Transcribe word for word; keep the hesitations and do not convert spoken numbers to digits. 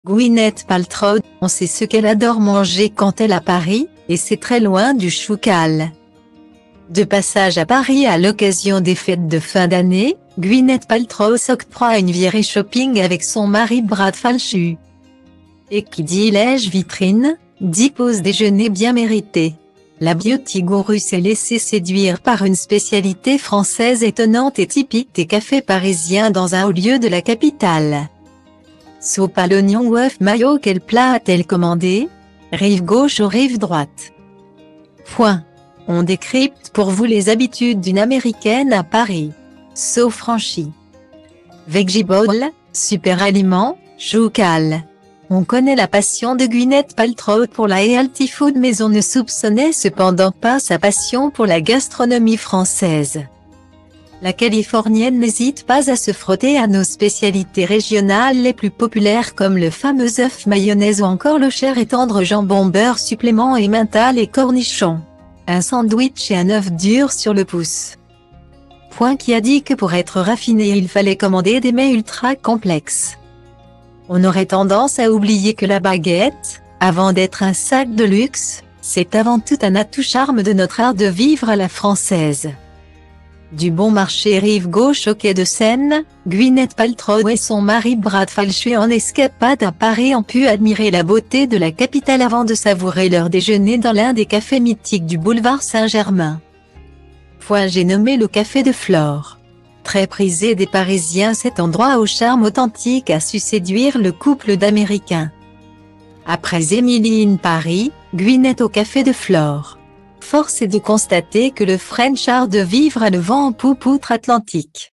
Gwyneth Paltrow, on sait ce qu'elle adore manger quand elle est à Paris, et c'est très loin du choucal. De passage à Paris à l'occasion des fêtes de fin d'année, Gwyneth Paltrow s'octroie une virée shopping avec son mari Brad Falchuk. Et qui dit lèche vitrine, dit pause déjeuner bien mérité. La beauty gourou s'est laissée séduire par une spécialité française étonnante et typique des cafés parisiens dans un haut lieu de la capitale. Soupe à l'oignon ou œuf mayo, quel plat a-t-elle commandé? Rive gauche ou rive droite? Point. On décrypte pour vous les habitudes d'une américaine à Paris. Saut franchi. Veggie bowl, super aliment, choucal. On connaît la passion de Gwyneth Paltrow pour la healthy food, mais on ne soupçonnait cependant pas sa passion pour la gastronomie française. La Californienne n'hésite pas à se frotter à nos spécialités régionales les plus populaires comme le fameux œuf mayonnaise ou encore le cher et tendre jambon beurre supplément et mental et cornichons. Un sandwich et un œuf dur sur le pouce. Point qui a dit que pour être raffiné il fallait commander des mets ultra complexes. On aurait tendance à oublier que la baguette, avant d'être un sac de luxe, c'est avant tout un atout charme de notre art de vivre à la française. Du bon marché rive gauche au quai de Seine, Gwyneth Paltrow et son mari Brad Falchuk en escapade à Paris ont pu admirer la beauté de la capitale avant de savourer leur déjeuner dans l'un des cafés mythiques du boulevard Saint-Germain. Point j'ai nommé le café de Flore. Très prisé des Parisiens, cet endroit au charme authentique a su séduire le couple d'Américains. Après Emily in Paris, Gwyneth au café de Flore. Force est de constater que le French art de vivre a le vent en poupe outre-Atlantique.